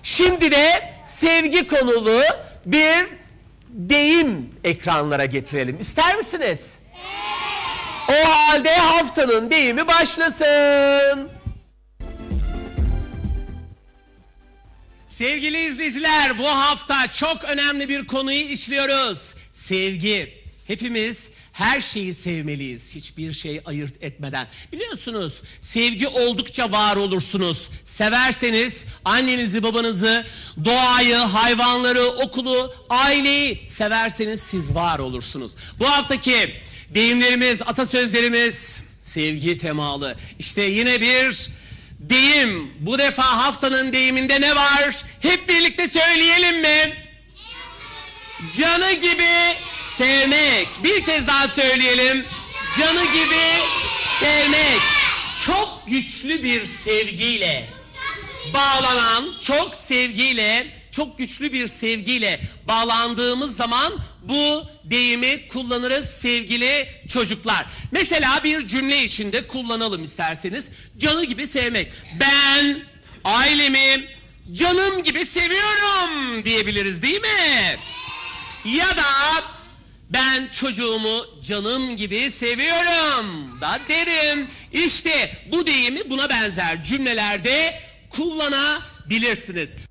Şimdi de sevgi konulu bir deyim ekranlara getirelim. İster misiniz? Evet. O halde haftanın deyimi başlasın. Sevgili izleyiciler, bu hafta çok önemli bir konuyu işliyoruz. Sevgi. Hepimiz her şeyi sevmeliyiz, hiçbir şey ayırt etmeden. Biliyorsunuz, sevgi oldukça var olursunuz. Severseniz annenizi, babanızı, doğayı, hayvanları, okulu, aileyi severseniz siz var olursunuz. Bu haftaki deyimlerimiz, atasözlerimiz sevgi temalı. İşte yine bir deyim. Bu defa haftanın deyiminde ne var? Hep birlikte söyleyelim mi? Canı gibi sevmek. Bir kez daha söyleyelim. Canı gibi sevmek. Çok güçlü bir sevgiyle bağlanan, çok güçlü bir sevgiyle bağlandığımız zaman bu deyimi kullanırız sevgili çocuklar. Mesela bir cümle içinde kullanalım isterseniz. Canı gibi sevmek. Ben ailemi canım gibi seviyorum diyebiliriz, değil mi? Ya da ben çocuğumu canım gibi seviyorum da derim. İşte bu deyimi buna benzer cümlelerde kullanabilirsiniz.